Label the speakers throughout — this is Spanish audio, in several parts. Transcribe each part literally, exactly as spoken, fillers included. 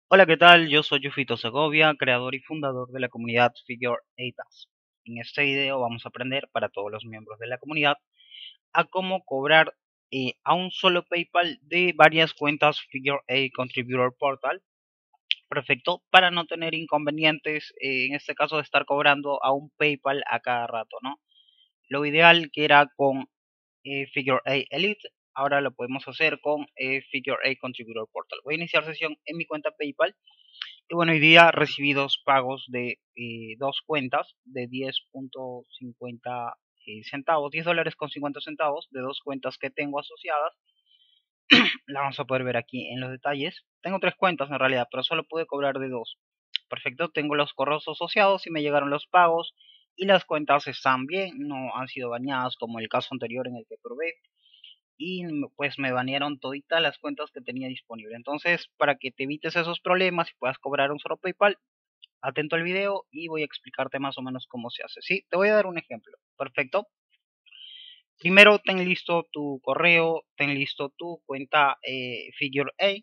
Speaker 1: Hola, ¿qué tal? Yo soy Yufito Segovia, creador y fundador de la comunidad Figure eight Apps. En este video vamos a aprender para todos los miembros de la comunidad a cómo cobrar eh, a un solo PayPal de varias cuentas Figure eight Contributor Portal. Perfecto, para no tener inconvenientes, eh, en este caso de estar cobrando a un PayPal a cada rato, ¿no? Lo ideal que era con eh, Figure eight Elite, ahora lo podemos hacer con eh, Figure eight Contributor Portal. Voy a iniciar sesión en mi cuenta PayPal. Y bueno, hoy día recibí dos pagos de eh, dos cuentas de diez punto cincuenta eh, centavos, diez dólares con cincuenta centavos de dos cuentas que tengo asociadas. La vamos a poder ver aquí en los detalles. Tengo tres cuentas en realidad, pero solo pude cobrar de dos. Perfecto, tengo los correos asociados y me llegaron los pagos y las cuentas están bien, no han sido bañadas como el caso anterior en el que probé y pues me banearon toditas las cuentas que tenía disponible. Entonces, para que te evites esos problemas y puedas cobrar un solo PayPal, atento al video y voy a explicarte más o menos cómo se hace. Sí, te voy a dar un ejemplo. Perfecto. Primero ten listo tu correo, ten listo tu cuenta eh, Figure eight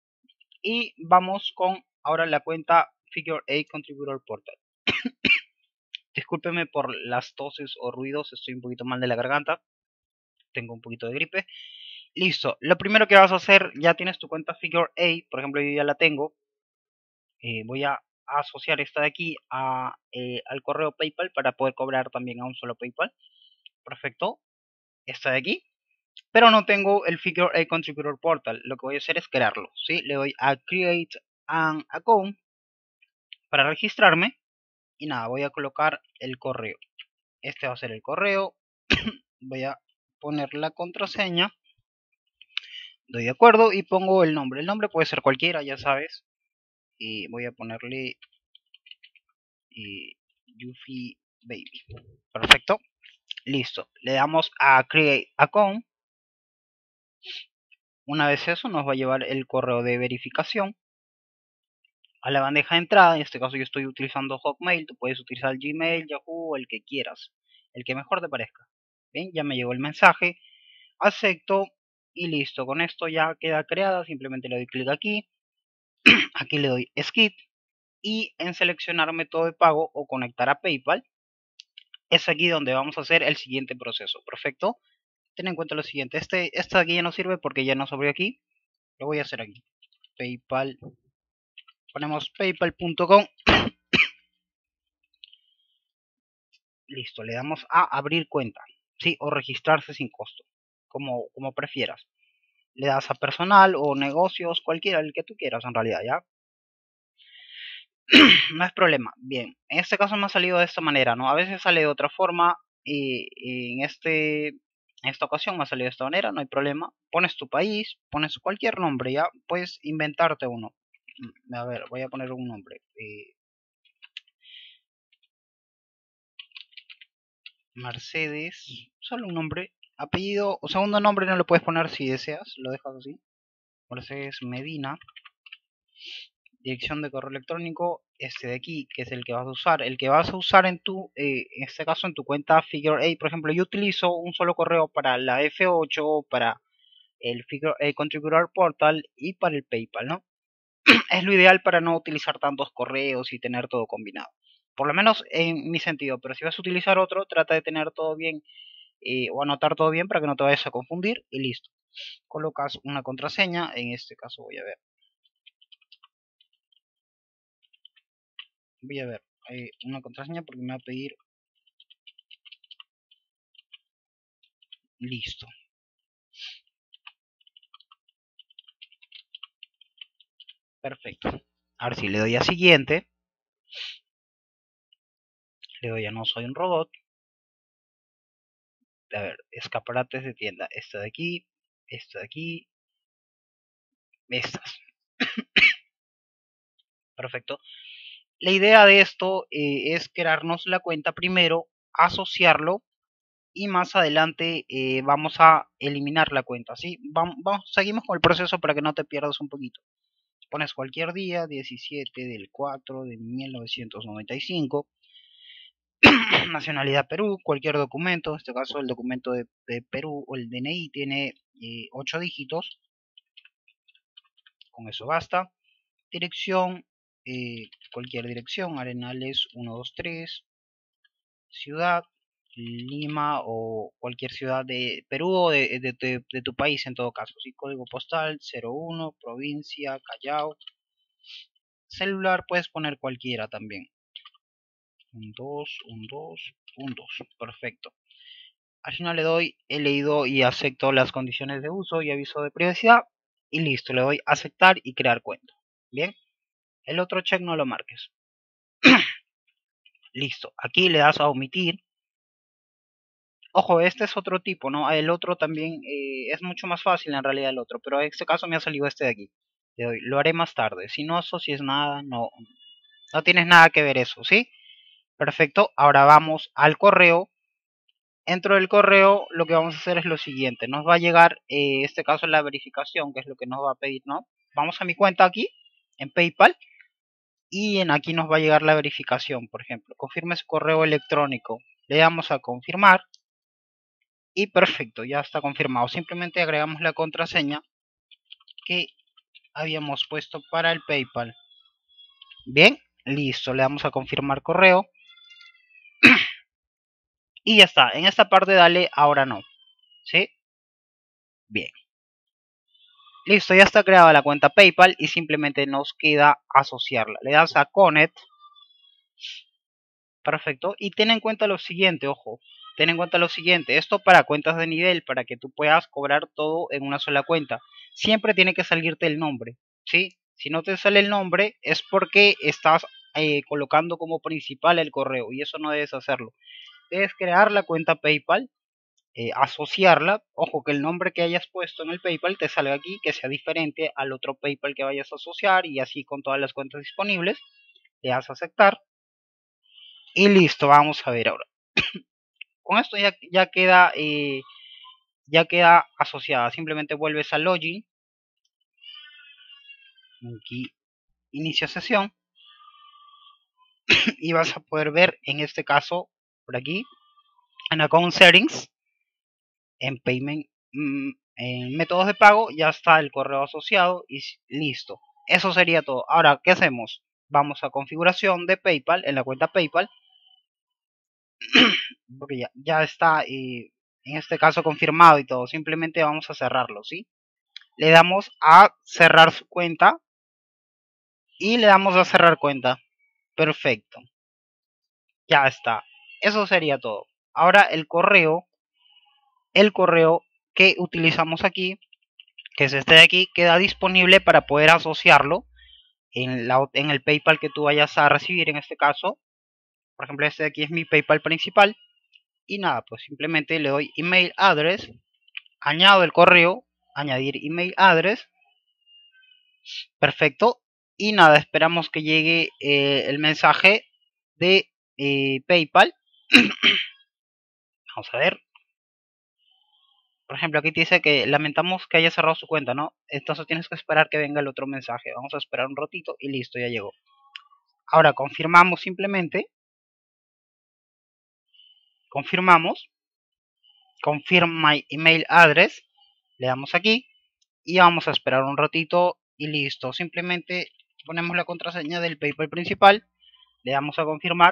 Speaker 1: y vamos con ahora la cuenta Figure eight Contributor Portal. Discúlpeme por las toses o ruidos, estoy un poquito mal de la garganta, tengo un poquito de gripe. Listo, lo primero que vas a hacer, ya tienes tu cuenta Figure eight, por ejemplo yo ya la tengo, eh, voy a asociar esta de aquí a, eh, al correo PayPal para poder cobrar también a un solo PayPal. Perfecto, esta de aquí, pero no tengo el Figure eight Contributor Portal. Lo que voy a hacer es crearlo, ¿sí? Le doy a Create an Account para registrarme y nada, voy a colocar el correo. Este va a ser el correo, voy a poner la contraseña, doy de acuerdo y pongo el nombre. El nombre puede ser cualquiera, ya sabes, y voy a ponerle eh, Yuffie Baby. Perfecto, listo. Le damos a Create Account. Una vez eso nos va a llevar el correo de verificación a la bandeja de entrada. En este caso yo estoy utilizando Hotmail, tú puedes utilizar Gmail, Yahoo, el que quieras, el que mejor te parezca. Bien, ya me llegó el mensaje, acepto y listo. Con esto ya queda creada, simplemente le doy clic aquí, aquí le doy Skip y en seleccionar método de pago o conectar a PayPal es aquí donde vamos a hacer el siguiente proceso. Perfecto, ten en cuenta lo siguiente, este, esta de aquí ya no sirve porque ya no sobre aquí, lo voy a hacer aquí, PayPal, ponemos paypal punto com. Listo, le damos a abrir cuenta, sí, o registrarse sin costo, como, como prefieras. Le das a personal o negocios, cualquiera, el que tú quieras en realidad, ¿ya? No es problema. Bien, en este caso me ha salido de esta manera, ¿no? A veces sale de otra forma y, y en este, en esta ocasión me ha salido de esta manera, no hay problema. Pones tu país, pones cualquier nombre, ¿ya? Puedes inventarte uno. A ver, voy a poner un nombre. Eh, Mercedes, solo un nombre. Apellido o segundo nombre no lo puedes poner si deseas, lo dejas así. Mercedes Medina. Dirección de correo electrónico, este de aquí, que es el que vas a usar. El que vas a usar en tu, eh, en este caso en tu cuenta Figure eight, por ejemplo, yo utilizo un solo correo para la F ocho, para el Figure eight Contributor Portal y para el PayPal, ¿no? Es lo ideal para no utilizar tantos correos y tener todo combinado. Por lo menos en mi sentido, pero si vas a utilizar otro, trata de tener todo bien eh, o anotar todo bien para que no te vayas a confundir y listo. Colocas una contraseña, en este caso voy a ver, voy a ver eh, una contraseña porque me va a pedir, listo. Perfecto. Ahora sí, le doy a siguiente, le doy a no soy un robot. A ver, escaparates de tienda, esta de aquí, esta de aquí, estas. Perfecto. La idea de esto eh, es crearnos la cuenta primero, asociarlo y más adelante eh, vamos a eliminar la cuenta. ¿Sí? Vamos, vamos, seguimos con el proceso para que no te pierdas un poquito. Pones cualquier día, diecisiete del cuatro de mil novecientos noventa y cinco. Nacionalidad Perú, cualquier documento, en este caso el documento de, de Perú o el D N I tiene eh, ocho dígitos, con eso basta. dirección, eh, cualquier dirección, Arenales uno dos tres, ciudad, Lima o cualquier ciudad de Perú o de, de, de, de tu país en todo caso, ¿sí? Código postal cero uno, provincia, Callao, celular puedes poner cualquiera también, un dos, un dos, un dos, perfecto. Al final le doy, he leído y acepto las condiciones de uso y aviso de privacidad y listo, le doy aceptar y crear cuenta. Bien, el otro check no lo marques. Listo, aquí le das a omitir. Ojo, este es otro tipo, ¿no? El otro también eh, es mucho más fácil en realidad el otro, pero en este caso me ha salido este de aquí. Le doy, lo haré más tarde. Si no asocies nada, no, no tienes nada que ver eso, ¿sí? Perfecto, ahora vamos al correo. Dentro del correo lo que vamos a hacer es lo siguiente. Nos va a llegar, eh, este caso la verificación, que es lo que nos va a pedir, ¿no? Vamos a mi cuenta aquí, en PayPal, y en aquí nos va a llegar la verificación, por ejemplo. Confirme su correo electrónico. Le damos a confirmar. Y perfecto, ya está confirmado. Simplemente agregamos la contraseña que habíamos puesto para el PayPal. Bien, listo, le damos a confirmar correo. Y ya está, en esta parte dale ahora no. ¿Sí? Bien. Listo, ya está creada la cuenta PayPal y simplemente nos queda asociarla. Le das a Connect. Perfecto. Y ten en cuenta lo siguiente, ojo. Ten en cuenta lo siguiente. Esto para cuentas de nivel, para que tú puedas cobrar todo en una sola cuenta. Siempre tiene que salirte el nombre. ¿Sí? Si no te sale el nombre es porque estás eh, colocando como principal el correo. Y eso no debes hacerlo. Debes crear la cuenta PayPal. Eh, asociarla, ojo que el nombre que hayas puesto en el PayPal te salga aquí, que sea diferente al otro PayPal que vayas a asociar y así con todas las cuentas disponibles, le das a aceptar y listo, vamos a ver ahora. Con esto ya, ya queda eh, ya queda asociada, simplemente vuelves a login, aquí inicia sesión y vas a poder ver en este caso por aquí en account settings, en payment, mmm, en métodos de pago ya está el correo asociado y listo. Eso sería todo. Ahora, ¿qué hacemos? Vamos a configuración de PayPal, en la cuenta PayPal, porque ya, ya está eh, en este caso confirmado y todo. Simplemente vamos a cerrarlo, ¿sí? Le damos a cerrar su cuenta y le damos a cerrar cuenta. Perfecto. Ya está. Eso sería todo. Ahora el correo, el correo que utilizamos aquí, que es este de aquí, queda disponible para poder asociarlo en, la, en el PayPal que tú vayas a recibir en este caso. Por ejemplo, este de aquí es mi PayPal principal. Y nada, pues simplemente le doy email address, añado el correo, añadir email address. Perfecto. Y nada, esperamos que llegue eh, el mensaje de eh, PayPal. Vamos a ver. Por ejemplo, aquí te dice que lamentamos que haya cerrado su cuenta, ¿no? Entonces tienes que esperar que venga el otro mensaje. Vamos a esperar un ratito y listo, ya llegó. Ahora confirmamos simplemente. Confirmamos. Confirm my email address. Le damos aquí. Y vamos a esperar un ratito y listo. Simplemente ponemos la contraseña del PayPal principal. Le damos a confirmar.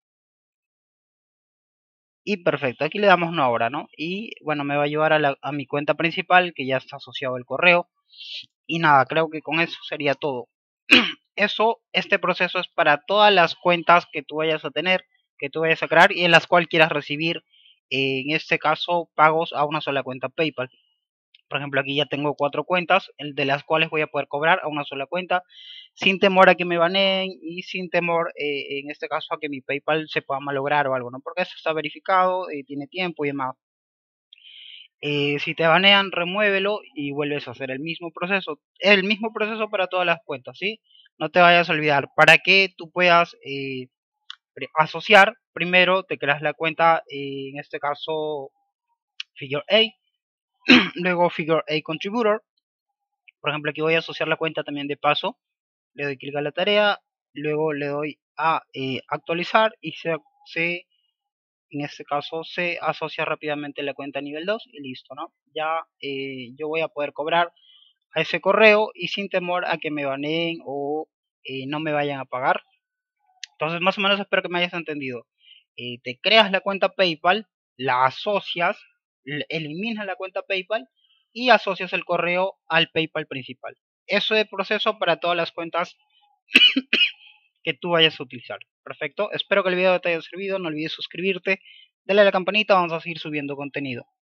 Speaker 1: Y perfecto, aquí le damos no ahora, ¿no? Y bueno, me va a llevar a, la, a mi cuenta principal que ya está asociado el correo. Y nada, creo que con eso sería todo. Eso, este proceso es para todas las cuentas que tú vayas a tener, que tú vayas a crear y en las cuales quieras recibir, eh, en este caso, pagos a una sola cuenta PayPal. Por ejemplo, aquí ya tengo cuatro cuentas, de las cuales voy a poder cobrar a una sola cuenta, sin temor a que me baneen y sin temor, eh, en este caso, a que mi PayPal se pueda malograr o algo, ¿no? Porque eso está verificado, eh, tiene tiempo y demás. Eh, si te banean, remuévelo y vuelves a hacer el mismo proceso. El mismo proceso para todas las cuentas, ¿sí? No te vayas a olvidar. Para que tú puedas eh, asociar, primero te creas la cuenta, eh, en este caso, Figure eight. Luego Figure eight Contributor. Por ejemplo, aquí voy a asociar la cuenta también de paso. Le doy clic a la tarea. Luego le doy a eh, actualizar y se, se en este caso se asocia rápidamente la cuenta nivel dos y listo, ¿no? Ya eh, yo voy a poder cobrar a ese correo y sin temor a que me baneen o eh, no me vayan a pagar. Entonces, más o menos espero que me hayas entendido. Eh, te creas la cuenta PayPal, la asocias, eliminas la cuenta PayPal y asocias el correo al PayPal principal. Eso es el proceso para todas las cuentas que tú vayas a utilizar. Perfecto, espero que el video te haya servido, no olvides suscribirte, dale a la campanita, vamos a seguir subiendo contenido.